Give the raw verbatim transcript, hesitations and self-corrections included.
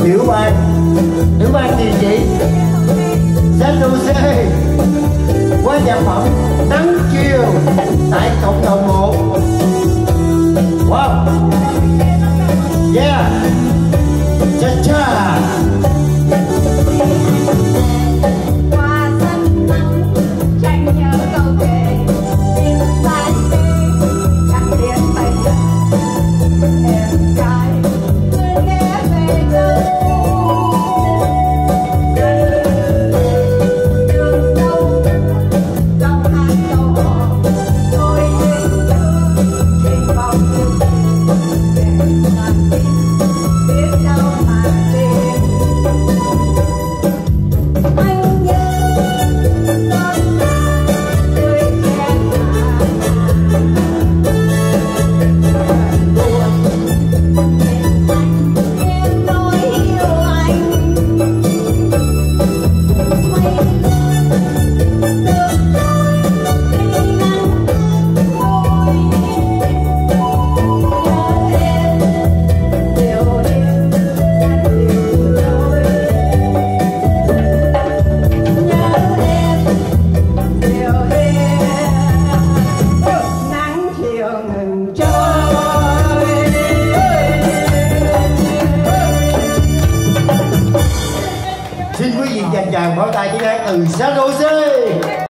tiểu bang. Tiểu bang gì vậy? Saint-José qua nhạc phẩm Nắng Chiều tại cộng đồng một. Wow, yeah, cha cha. Qua sân nắng tranh nhớ câu kể in sai chắc tiếng tay chân em trai người nghe về đâu đường sâu trong hai câu hò tôi đến chưa trên vòng yêu để ngàn tin biết đâu mà tìm anh nhớ con tươi trẻ em nói yêu anh mây nước trôi khi nắng trôi nhớ em điều yêu rất nhiều rồi nhớ em điều em nắng chiều ngừng trôi. Xin quý vị dành tràng pháo tay tiếng hát từ Saint-José.